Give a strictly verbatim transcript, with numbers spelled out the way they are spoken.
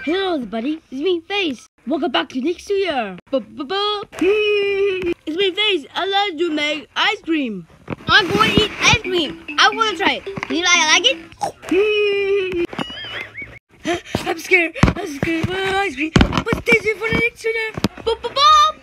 Hello everybody, it's me Face. Welcome back to next year. It's me Face. I love to make ice cream. I'm going to eat ice cream. I want to try it. Do you like, like it? I'm scared. I'm scared. Uh, ice cream. What's tasty for the next year?